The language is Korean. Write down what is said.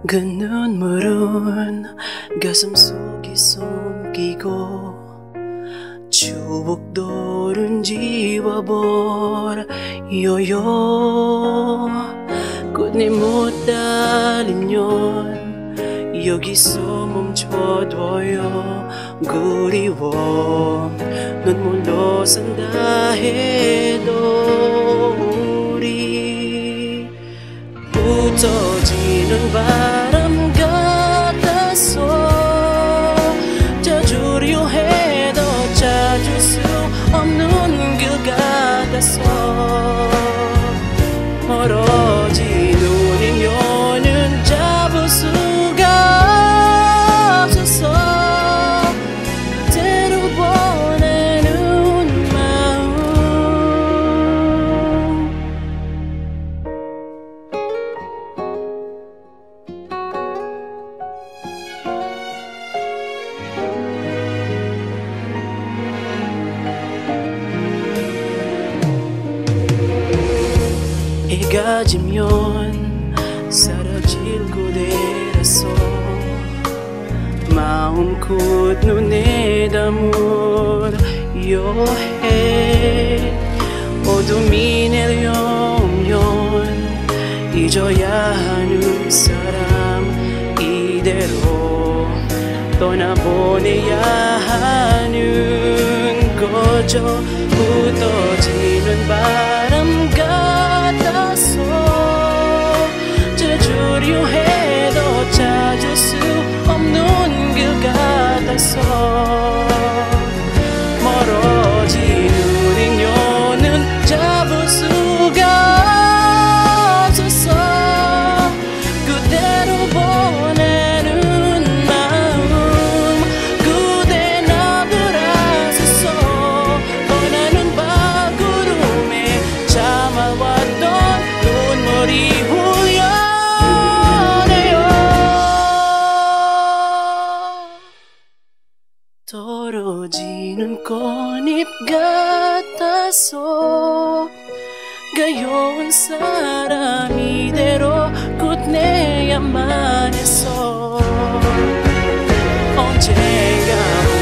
그 눈물은 가슴 속에 숨기고 추억들은 지워버려요. 꽃이 못 달리면 여기서 멈춰둬요. 그리워 눈물로 산다 해도 우리 흩어지는 바람 같아서 찾으려 해도 찾을 수 없는 길 같아서 멀어지는 인연은 잡을 수가 없어서 그대로 보내는 마음. 해가 지면 사라질 그대라서 마음껏 눈에 담으려 해. 어둠이 내려오면 잊어야 하는 사람 이대로 떠나보내야 하는 거죠. 흩어지는 바람 같아서 찾으려 해도 찾을 수 없는 길 같아서 멀어지는 인연은 잡을 수가 없어서 그대로 보내는 마음. 그대 나를 아서서 떠나는 발걸음에 참아왔던 눈물이 흘려내요. 떨어지는 꽃잎 같아서 가여운 사람 이대로 끝내야만 했어. 언젠가